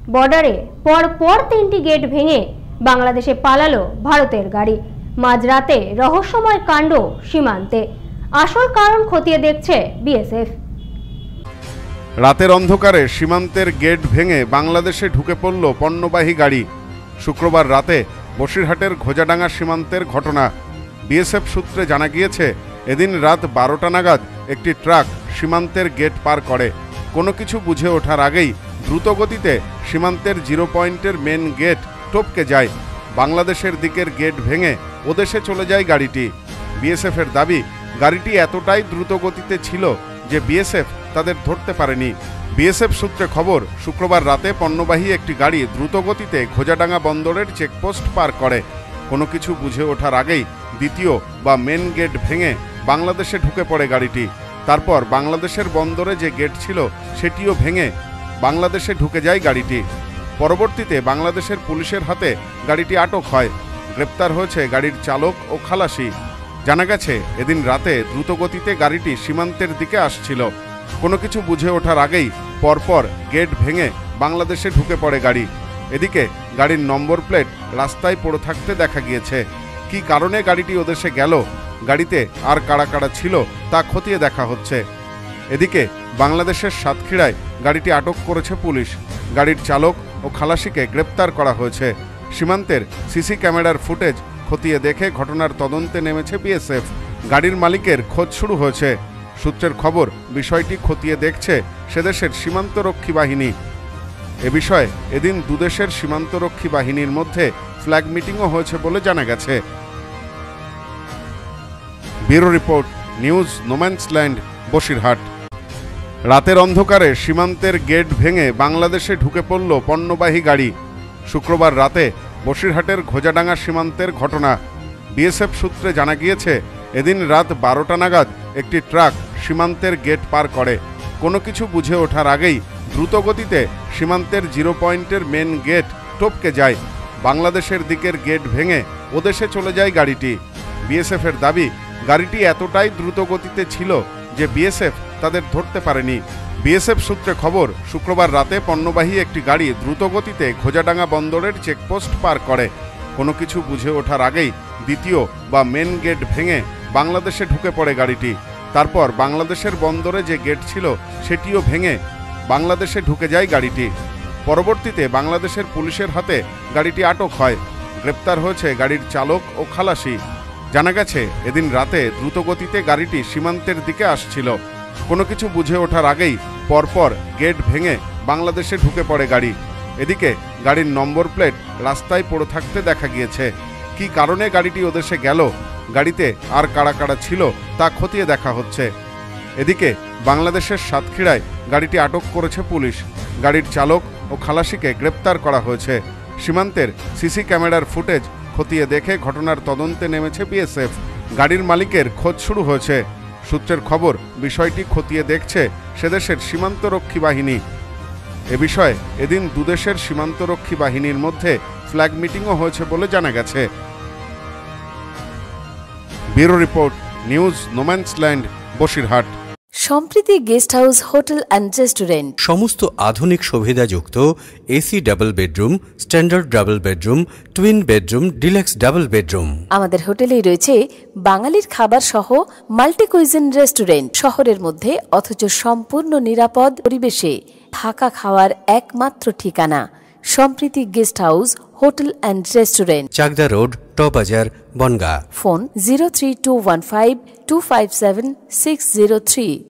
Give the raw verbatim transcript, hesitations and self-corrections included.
বর্ডারে পরপর তিনটি গেট ভেঙে বাংলাদেশে পালালো ভারতের গাড়ি। মাঝরাতে রহস্যময় কাণ্ড সীমান্তে, আসল কারণ খতিয়ে দেখছে বিএসএফ। রাতের অন্ধকারে সীমান্তের গেট ভেঙে বাংলাদেশে ঢুকে পড়ল পণ্যবাহী গাড়ি। শুক্রবার রাতে বসিরহাটের ঘোজাডাঙ্গা সীমান্তের ঘটনা। বিএসএফ সূত্রে জানা গিয়েছে, এদিন রাত বারোটা নাগাদ একটি ট্রাক সীমান্তের গেট পার করে। কোনো কিছু বুঝে ওঠার আগেই দ্রুতগতিতে সীমান্তের জিরো পয়েন্টের মেন গেট টপকে যায়। বাংলাদেশের দিকের গেট ভেঙে ওদেশে চলে যায় গাড়িটি। বিএসএফের দাবি, গাড়িটি এতটাই দ্রুতগতিতে ছিল যে বিএসএফ তাদের ধরতে পারেনি। বিএসএফ সূত্রে খবর, শুক্রবার রাতে পণ্যবাহী একটি গাড়ি দ্রুতগতিতে ঘোজাডাঙ্গা বন্দরের চেকপোস্ট পার করে। কোনো কিছু বুঝে ওঠার আগেই দ্বিতীয় বা মেন গেট ভেঙে বাংলাদেশে ঢুকে পড়ে গাড়িটি। তারপর বাংলাদেশের বন্দরে যে গেট ছিল সেটিও ভেঙে বাংলাদেশে ঢুকে যায় গাড়িটি। পরবর্তীতে বাংলাদেশের পুলিশের হাতে গাড়িটি আটক হয়। গ্রেপ্তার হয়েছে গাড়ির চালক ও খালাসি। জানা গেছে, এদিন রাতে দ্রুতগতিতে গাড়িটি সীমান্তের দিকে আসছিল। কোনো কিছু বুঝে ওঠার আগেই পরপর গেট ভেঙে বাংলাদেশে ঢুকে পড়ে গাড়ি। এদিকে গাড়ির নম্বর প্লেট রাস্তায় পড়ে থাকতে দেখা গিয়েছে। কি কারণে গাড়িটি ওদেশে গেল, গাড়িতে আর কারা কারা ছিল তা খতিয়ে দেখা হচ্ছে। এদিকে বাংলাদেশের সাতক্ষীরায় গাড়িটি আটক করেছে পুলিশ। গাড়ির চালক ও খালাসিকে গ্রেপ্তার করা হয়েছে। সীমান্তের সিসি ক্যামেরার ফুটেজ খতিয়ে দেখে ঘটনার তদন্তে নেমেছে বিএসএফ। গাড়ির মালিকের খোঁজ শুরু হয়েছে। সূত্রের খবর, বিষয়টি খতিয়ে দেখছে সেদেশের সীমান্তরক্ষী বাহিনী। এ বিষয়ে এদিন দুদেশের সীমান্তরক্ষী বাহিনীর মধ্যে ফ্ল্যাগ মিটিংও হয়েছে বলে জানা গেছে। Bureau report, news no man's land, Basirhat. রাতের অন্ধকারে সীমান্তের গেট ভেঙে বাংলাদেশে ঢুকে পড়ল পণ্যবাহী গাড়ি। শুক্রবার রাতে বসিরহাটের ঘোজাডাঙ্গা সীমান্তের ঘটনা। বিএসএফ সূত্রে জানা গিয়েছে, এদিন রাত বারোটা নাগাদ একটি ট্রাক সীমান্তের গেট পার করে। কোনো কিছু বুঝে ওঠার আগেই দ্রুতগতিতে সীমান্তের জিরো পয়েন্টের মেন গেট টপকে যায়। বাংলাদেশের দিকের গেট ভেঙে ওদেশে চলে যায় গাড়িটি। বিএসএফের দাবি, গাড়িটি এতটাই দ্রুতগতিতে ছিল যে বিএসএফ তাদের ধরতে পারেনি। বিএসএফ সূত্রে খবর, শুক্রবার রাতে পণ্যবাহী একটি গাড়ি দ্রুতগতিতে ঘোজাডাঙ্গা বন্দরের চেকপোস্ট পার করে। কোনো কিছু বুঝে ওঠার আগেই দ্বিতীয় বা মেন গেট ভেঙে বাংলাদেশে ঢুকে পড়ে গাড়িটি। তারপর বাংলাদেশের বন্দরে যে গেট ছিল সেটিও ভেঙে বাংলাদেশে ঢুকে যায় গাড়িটি। পরবর্তীতে বাংলাদেশের পুলিশের হাতে গাড়িটি আটক হয়। গ্রেপ্তার হয়েছে গাড়ির চালক ও খালাসি। জানা গেছে, এদিন রাতে দ্রুতগতিতে গাড়িটি সীমান্তের দিকে আসছিল। কোনো কিছু বুঝে ওঠার আগেই পরপর গেট ভেঙে বাংলাদেশে ঢুকে পড়ে গাড়ি। এদিকে গাড়ির নম্বর প্লেট রাস্তায় পড়ে থাকতে দেখা গিয়েছে। কি কারণে গাড়িটি ওদেশে গেল, গাড়িতে আর কারা কারা ছিল তা খতিয়ে দেখা হচ্ছে। এদিকে বাংলাদেশের সাতক্ষীরায় গাড়িটি আটক করেছে পুলিশ। গাড়ির চালক ও খালাসিকে গ্রেপ্তার করা হয়েছে। সীমান্তের সিসি ক্যামেরার ফুটেজ খতিয়ে দেখে ঘটনার তদন্তে নেমেছে বিএসএফ। গাড়ির মালিকের খোঁজ শুরু হয়েছে। সূত্রের খবর, বিষয়টি খতিয়ে দেখছে সেদেশের সীমান্তরক্ষী বাহিনী। এ বিষয়ে এদিন দুদেশের সীমান্তরক্ষী বাহিনীর মধ্যে ফ্ল্যাগ মিটিংও হয়েছে বলে জানা গেছে। Bureau report, news no man's land, Basirhat. Sampriti guest house, hotel and restaurant. সমস্ত আধুনিক সুবিধাযুক্ত AC double bedroom, standard double bedroom, twin bedroom, deluxe double bedroom. আমাদের হোটেলেই রয়েছে বাঙালির খাবার সহ মাল্টি কুইজিন রেস্টুরেন্ট। শহরের মধ্যে অথচ সম্পূর্ণ নিরাপদ পরিবেশে থাকা খাওয়ার একমাত্র ঠিকানা Sampriti guest house, hotel and restaurant, Chakdah road, টবাজার, Bongaon. Phone zero three two one five two five seven six zero three.